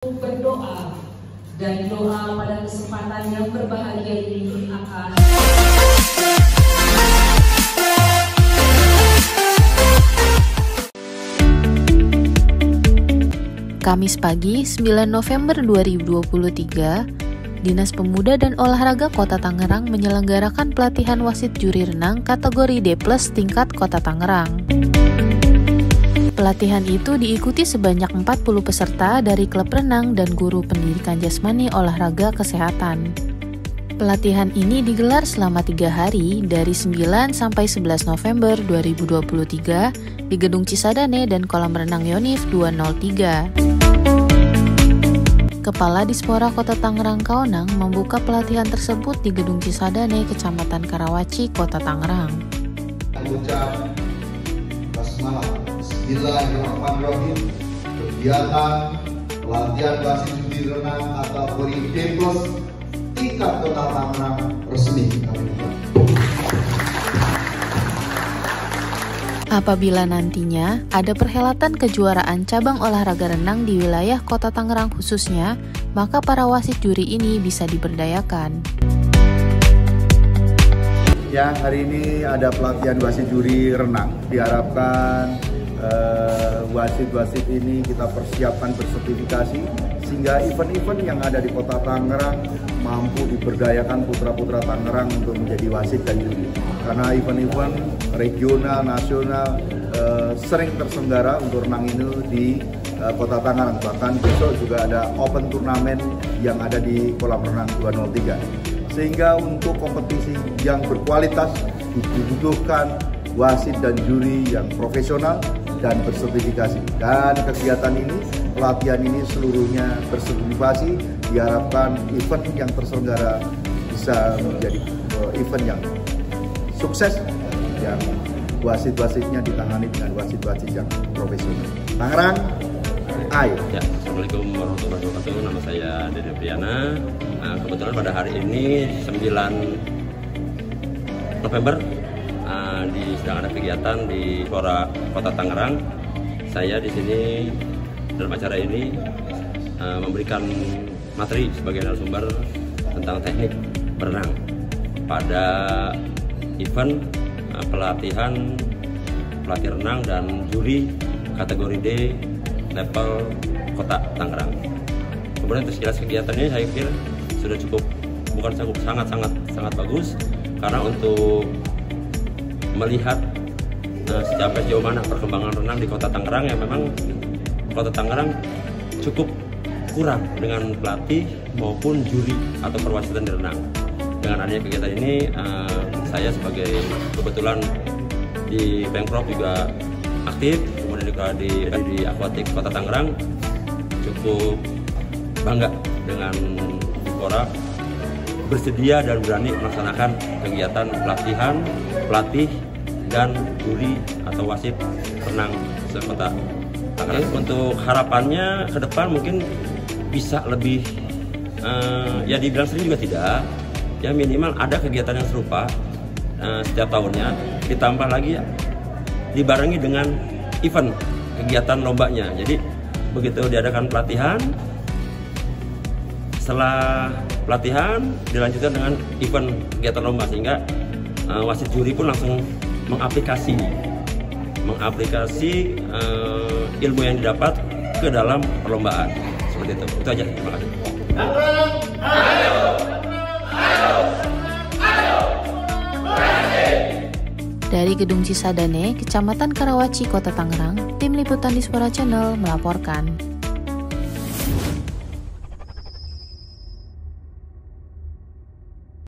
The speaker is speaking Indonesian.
untuk berdoa. Dan doa pada kesempatan yang berbahagia ini akan Kamis pagi 9 November 2023, Dinas Pemuda dan Olahraga Kota Tangerang menyelenggarakan pelatihan wasit juri renang kategori D+ tingkat Kota Tangerang. Pelatihan itu diikuti sebanyak 40 peserta dari klub renang dan guru pendidikan jasmani olahraga kesehatan. Pelatihan ini digelar selama 3 hari dari 9 sampai 11 November 2023 di Gedung Cisadane dan Kolam Renang Yonif 203. Kepala Dispora Kota Tangerang Kaonang membuka pelatihan tersebut di Gedung Cisadane, Kecamatan Karawaci, Kota Tangerang. Ucap basmalah. Bismillahirrahmanirrahim. Kegiatan pelatihan wasit juri renang atau kategori D+ tingkat Kota Tangerang resmi kami buka. Apabila nantinya ada perhelatan kejuaraan cabang olahraga renang di wilayah Kota Tangerang khususnya, maka para wasit juri ini bisa diberdayakan. Ya, hari ini ada pelatihan wasit juri renang. Diharapkan wasit-wasit ini kita persiapkan bersertifikasi sehingga event-event yang ada di Kota Tangerang mampu diberdayakan putra-putra Tangerang untuk menjadi wasit dan juri. Karena event-event regional, nasional sering terselenggara untuk renang ini di Kota Tangerang. Bahkan besok juga ada open turnamen yang ada di Kolam Renang 203. Sehingga untuk kompetisi yang berkualitas dibutuhkan wasit dan juri yang profesional dan bersertifikasi. Dan kegiatan ini, pelatihan ini seluruhnya bersertifikasi. Diharapkan event yang terselenggara bisa menjadi event yang sukses, yang wasit-wasitnya ditangani dengan wasit-wasit yang profesional. Tangerang, ayo. Ya, Assalamualaikum warahmatullahi wabarakatuh. Nama saya Dede Priana. Kebetulan pada hari ini 9 November sedang ada kegiatan di Kota Tangerang. Saya di sini dalam acara ini memberikan materi sebagai narasumber tentang teknik berenang pada event pelatihan renang dan juri kategori D level Kota Tangerang. Kemudian untuk sekilas kegiatan ini saya pikir sudah cukup, bukan sangat bagus, karena untuk melihat sampai sejauh mana perkembangan renang di Kota Tangerang, yang memang Kota Tangerang cukup kurang dengan pelatih maupun juri atau perwasitan di renang. Dengan adanya kegiatan ini, saya sebagai kebetulan di Pemprov juga aktif, kemudian juga di Akuatik Kota Tangerang, cukup bangga dengan Dispora bersedia dan berani melaksanakan kegiatan pelatihan, pelatih, dan juri atau wasit renang se-Kota Tangerang. Untuk harapannya ke depan mungkin bisa lebih, ya dibilang sering juga tidak, ya minimal ada kegiatan yang serupa setiap tahunnya, ditambah lagi dibarengi dengan event kegiatan lombanya. Jadi begitu diadakan pelatihan, setelah pelatihan dilanjutkan dengan event kegiatan lomba, sehingga wasit juri pun langsung mengaplikasi ilmu yang didapat ke dalam perlombaan. Seperti itu. Itu aja. Terima kasih. Dari Gedung Cisadane, Kecamatan Karawaci, Kota Tangerang, Tim Liputan Dispora Channel melaporkan.